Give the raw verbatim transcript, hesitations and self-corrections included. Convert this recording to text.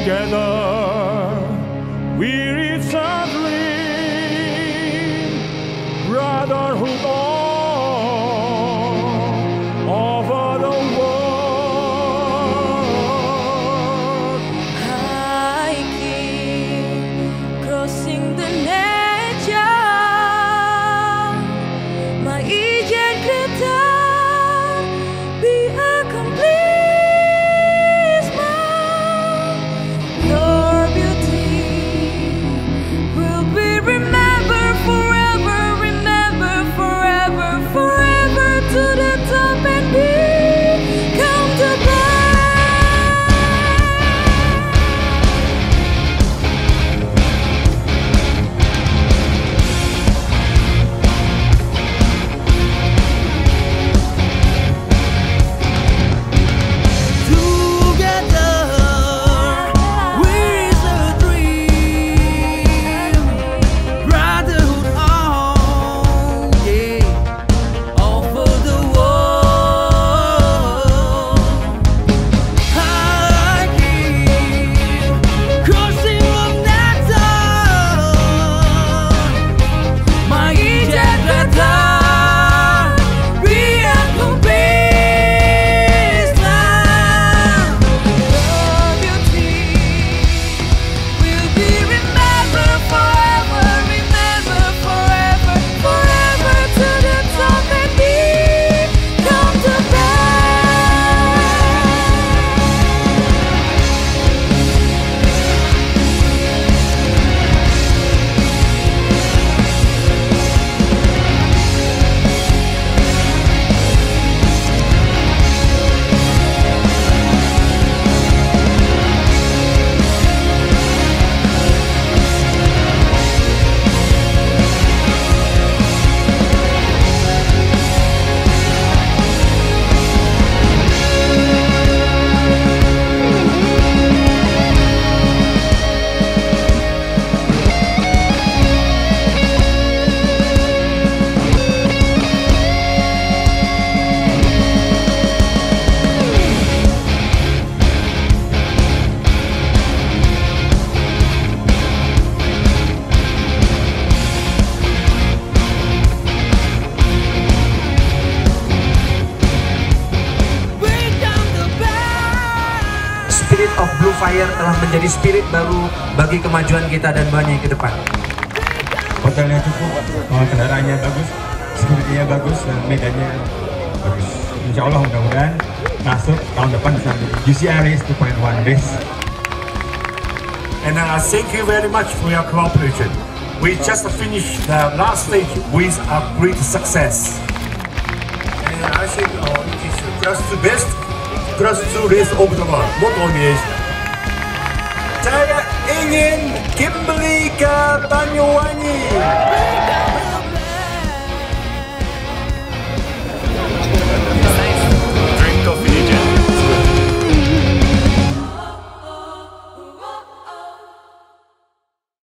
together, we reach a dream, brotherhood all over the world. Hiking, crossing the nature, maijen kita be accomplished. Your beauty will be remembered forever, remember forever, forever to the top and become the best. Spirit of Blue Fire telah menjadi spirit baru bagi kemajuan kita dan banyak ke depan. Hotelnya cukup, kendaraannya bagus, security-nya bagus, dan medannya bagus. Insya Allah mudah-mudahan masuk tahun depan bisa menjadi U C I Race two point one race. And uh, thank you very much for your cooperation. We just finished the last stage with a great success. And I think uh, it is just the best Class two race of the world. Not only Asia. Saya ingin Kimberly ke Banyuwangi.